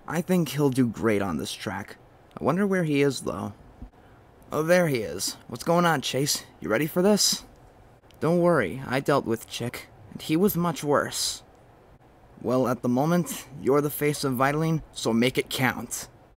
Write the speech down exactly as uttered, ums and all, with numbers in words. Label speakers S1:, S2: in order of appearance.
S1: I think he'll do great on this track. I wonder where he is, though. Oh, there he is. What's going on, Chase? You ready for this? Don't worry, I dealt with Chick, and he was much worse. Well, at the moment, you're the face of Vitaline, so make it count.